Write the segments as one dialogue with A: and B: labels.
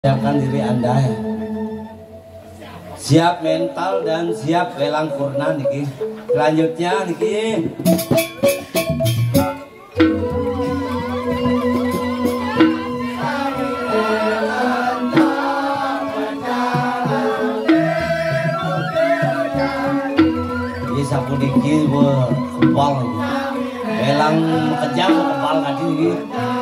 A: Siapkan diri Anda ya. Siap mental dan siap lelang purna niki. Selanjutnya niki. Ini sapu niki kebal ini. Lelang kejam kebal tadi niki.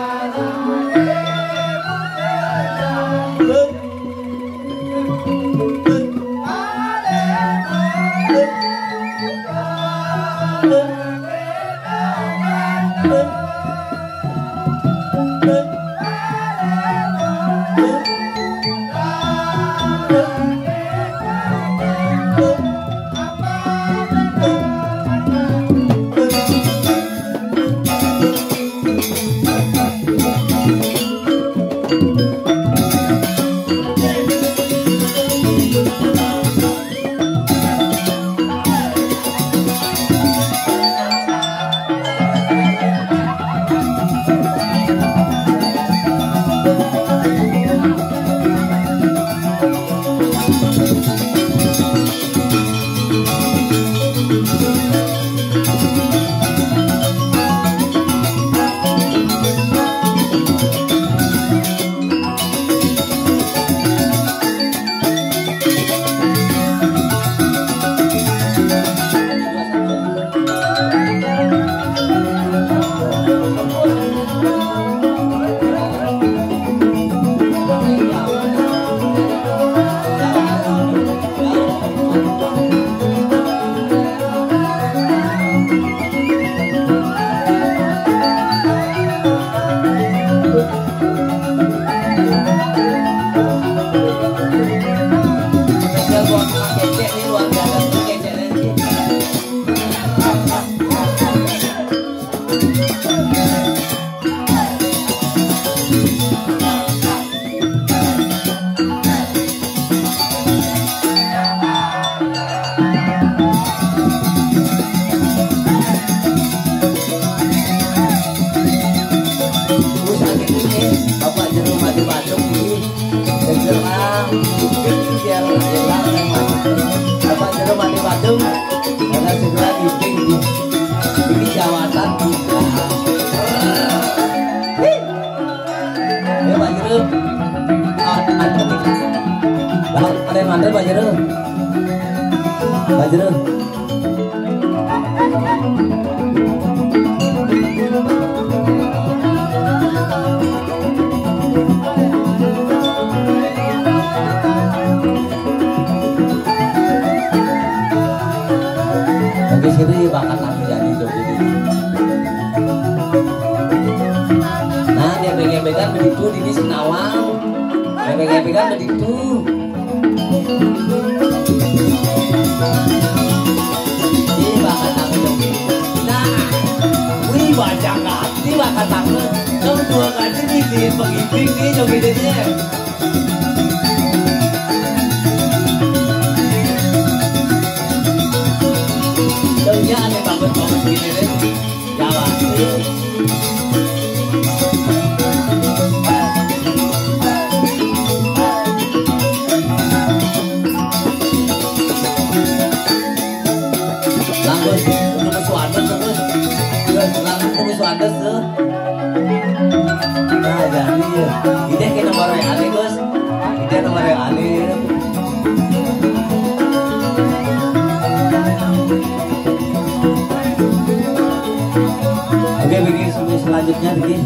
A: Selanjutnya begini.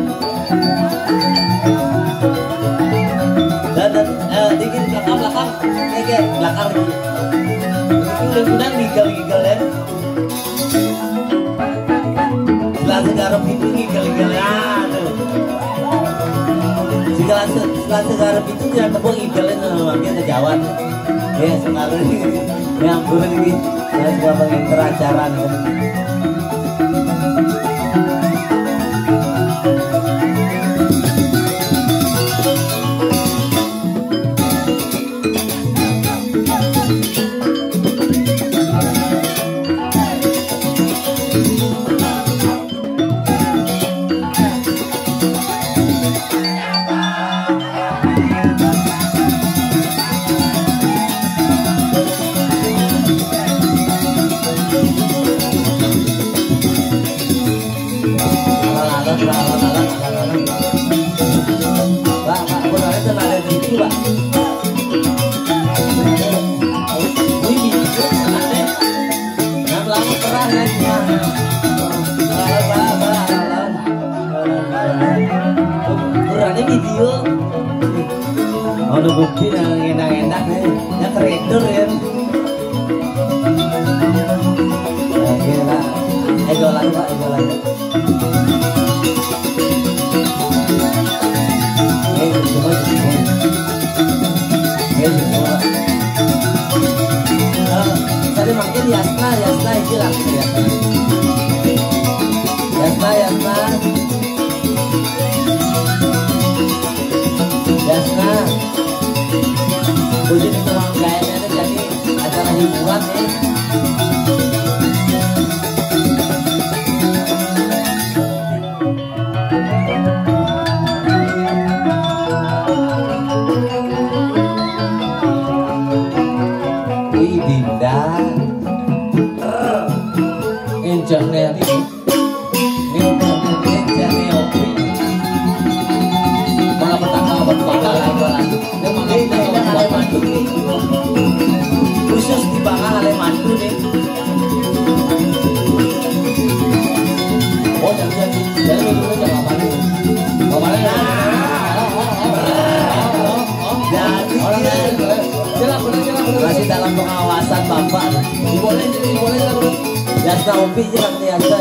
A: Dan dikit belakang, ini belakang lagi. Itu udah gigel ya. Setelah segarap itu gigel ya. Setelah segarap itu tidak tepung gigel makin kejauhan. Ya sekarang ini yang buruk ini saya sudah pengen teracaran. Ono bukti yang enak-enak nih, ya kreator ya. Oke lah, egolan pak, egolan. Semua. Tadi makin Yasna itu lah Yasna. Bujuk itu orang kayaknya jadi acara hiburan nih. Wih Dinda, encoknya ini. Khusus di Bangka oleh mantu nih. Oh jangan dulu jangan mantu. Jadi masih dalam pengawasan bapak. Boleh. Yasna Opi jangan Yasna.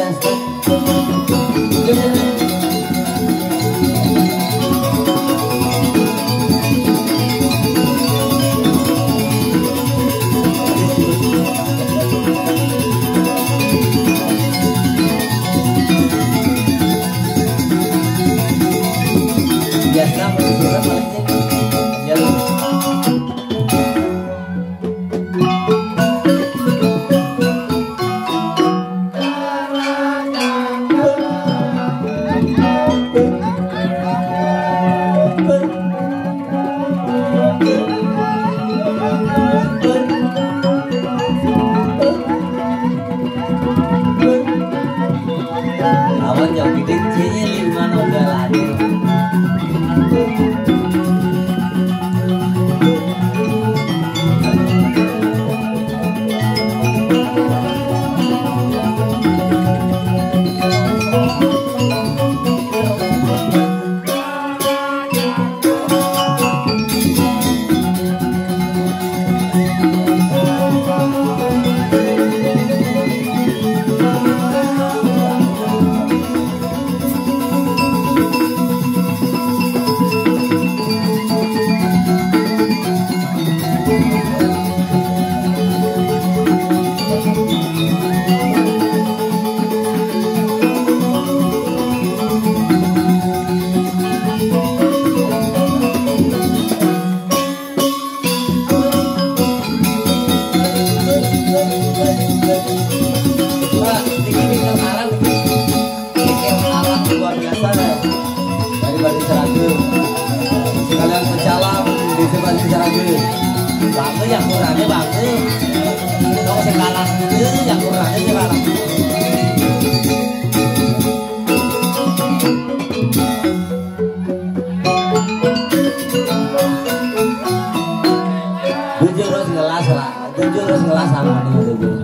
A: Bangga yang kurangnya bangga. Kalau sekarang itu yang kurangnya sekarang. Jujur harus ngelas lah. Jujur harus ngelas sama nih jujur.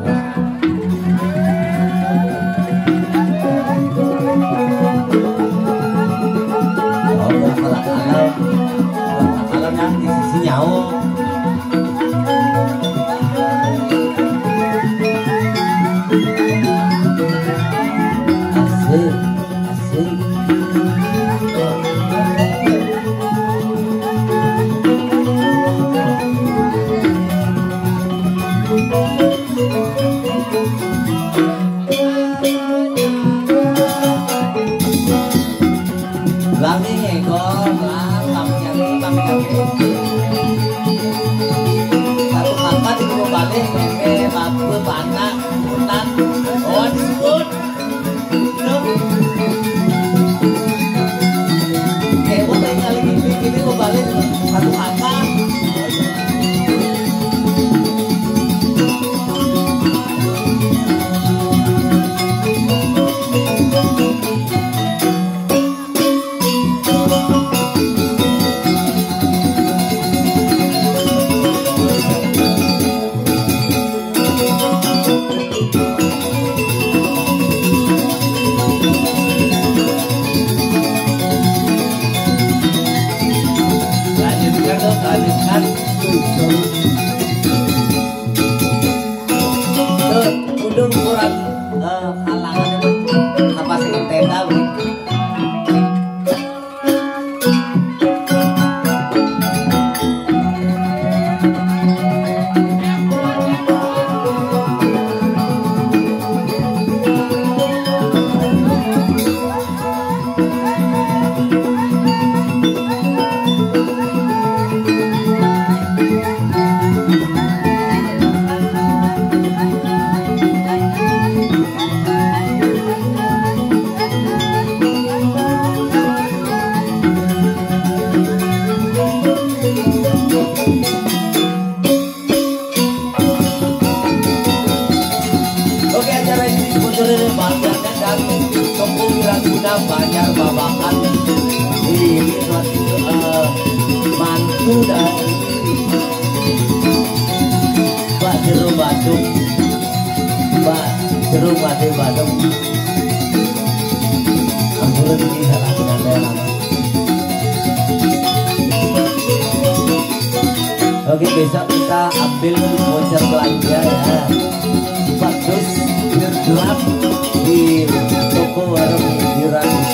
A: Kalau yang di sisi nyawa. Satu kakak di rumah balik, batu, panak, hutan, oh disebut. Kebo tinggal gini mau balik satu kakak. lanjutkan udung kurang halangan apa sih tenda Banyak babakan ini suatu mantu dari Mbak Jeruk Badung, Mbak Jeruk Badung. Ampun ini salah dengan oke, besok kita ambil voucher belanja ya. 4 dus bir gelap di toko warung pinggiran